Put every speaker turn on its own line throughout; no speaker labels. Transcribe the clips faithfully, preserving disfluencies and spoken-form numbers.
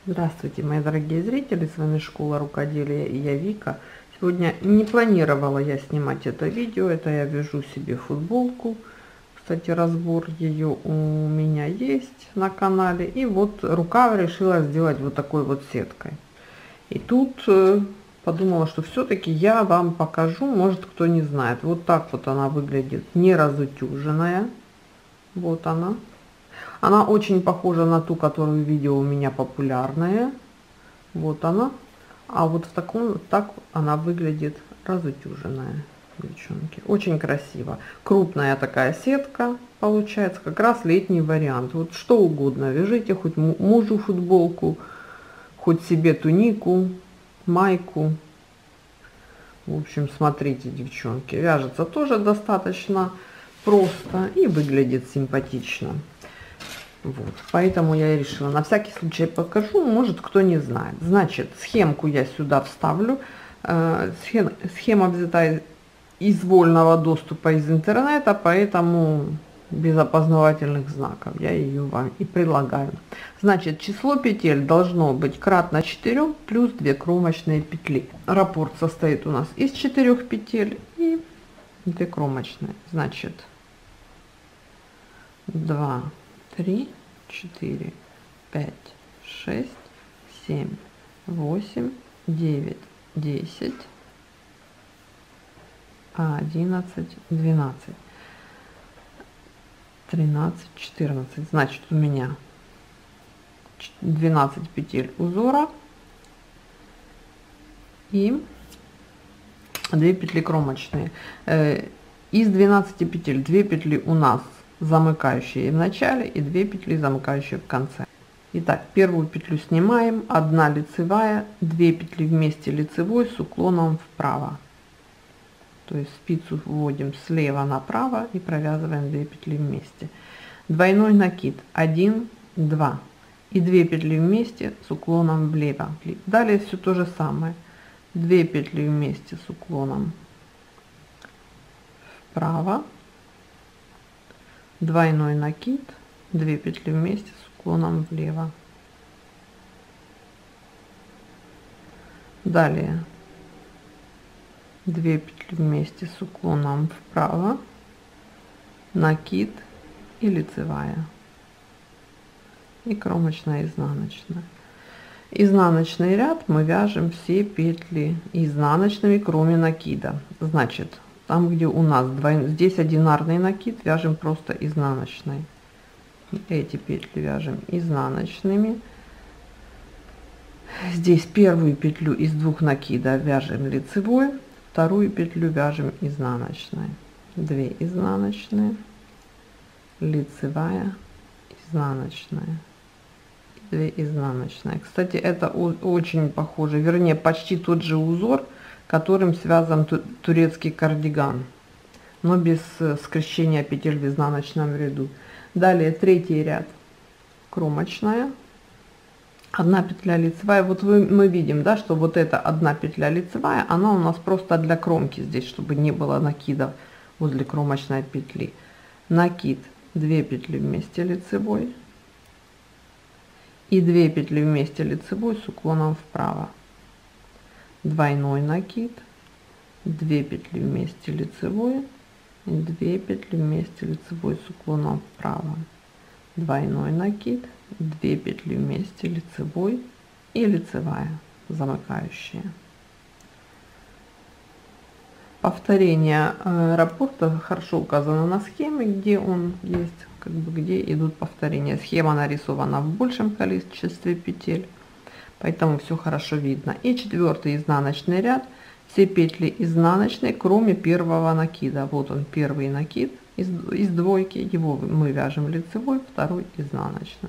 Здравствуйте, мои дорогие зрители, с вами Школа Рукоделия и я Вика. Сегодня не планировала я снимать это видео, это я вяжу себе футболку. Кстати, разбор ее у меня есть на канале. И вот рукав решила сделать вот такой вот сеткой. И тут э, подумала, что все-таки я вам покажу, может кто не знает. Вот так вот она выглядит, не разутюженная. Вот она. Она очень похожа на ту, которую видео у меня популярная. Вот она. А вот в таком, так она выглядит разутюженная, девчонки. Очень красиво. Крупная такая сетка получается. Как раз летний вариант. Вот что угодно. Вяжите хоть мужу футболку, хоть себе тунику, майку. В общем, смотрите, девчонки. Вяжется тоже достаточно просто и выглядит симпатично. Вот, поэтому я и решила на всякий случай покажу, может кто не знает. Значит, схемку я сюда вставлю. Схема, схема взята из вольного доступа из интернета, поэтому без опознавательных знаков я ее вам и предлагаю. Значит, число петель должно быть кратно четырем плюс две кромочные петли. Раппорт состоит у нас из четырёх петель и две кромочные. Значит, два, три, четыре, пять, шесть, семь, восемь, девять, десять, одиннадцать, двенадцать, тринадцать, четырнадцать. Значит, у меня двенадцать петель узора и две петли кромочные. Из двенадцати петель две петли у нас замыкающие в начале и две петли замыкающие в конце. Итак, первую петлю снимаем, одна лицевая, две петли вместе лицевой с уклоном вправо. То есть спицу вводим слева направо и провязываем две петли вместе. Двойной накид один, два и две петли вместе с уклоном влево. Далее все то же самое. две петли вместе с уклоном вправо. Двойной накид, две петли вместе с уклоном влево. Далее две петли вместе с уклоном вправо, накид и лицевая, и кромочная, изнаночная. Изнаночный ряд мы вяжем все петли изнаночными, кроме накида. Значит, там, где у нас двойной, здесь одинарный накид, вяжем просто изнаночной. Эти петли вяжем изнаночными. Здесь первую петлю из двух накида вяжем лицевой, вторую петлю вяжем изнаночной. две изнаночные, лицевая, изнаночная, две изнаночные. Кстати, это очень похоже, вернее, почти тот же узор, которым связан турецкий кардиган, но без скрещения петель в изнаночном ряду. Далее третий ряд, кромочная, одна петля лицевая. Вот вы, мы видим, да, что вот эта одна петля лицевая, она у нас просто для кромки здесь, чтобы не было накидов возле кромочной петли. Накид, две петли вместе лицевой и две петли вместе лицевой с уклоном вправо. Двойной накид, две петли вместе лицевой и две петли вместе лицевой с уклоном вправо. Двойной накид, две петли вместе лицевой и лицевая замыкающая. Повторение э, раппорта хорошо указано на схеме, где он есть, как бы где идут повторения. Схема нарисована в большем количестве петель, поэтому все хорошо видно. И четвертый изнаночный ряд, все петли изнаночные, кроме первого накида. Вот он, первый накид из, из двойки, его мы вяжем лицевой, второй изнаночный,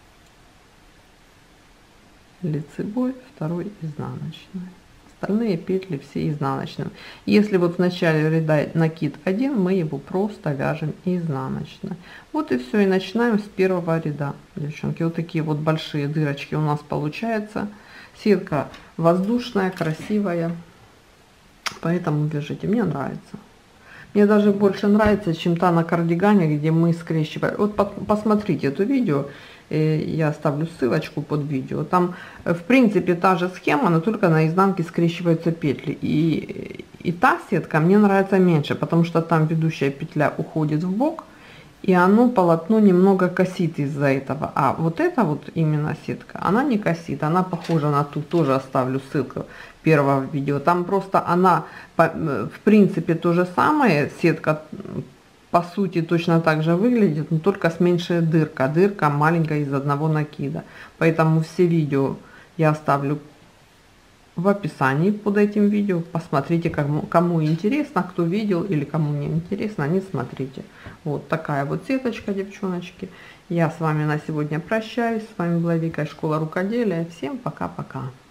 лицевой, второй изнаночный. Остальные петли все изнаночные. Если вот в начале ряда накид один, мы его просто вяжем изнаночно. Вот и все, и начинаем с первого ряда, девчонки. Вот такие вот большие дырочки у нас получается. Сетка воздушная, красивая, поэтому вяжите, мне нравится. Мне даже больше нравится, чем та на кардигане, где мы скрещиваем. Вот посмотрите это видео, я оставлю ссылочку под видео. Там, в принципе, та же схема, но только на изнанке скрещиваются петли. И, и та сетка мне нравится меньше, потому что там ведущая петля уходит в бок, и оно полотно немного косит из-за этого. А вот эта вот именно сетка, она не косит, она похожа на ту, тоже оставлю ссылку первого видео. Там просто она, в принципе, то же самое, сетка по сути точно так же выглядит, но только с меньшей дырка. Дырка маленькая из одного накида. Поэтому все видео я оставлю в описании под этим видео. Посмотрите, кому, кому интересно, кто видел или кому не интересно, не смотрите. Вот такая вот сеточка, девчоночки. Я с вами на сегодня прощаюсь. С вами была Вика из Школы Рукоделия. Всем пока-пока.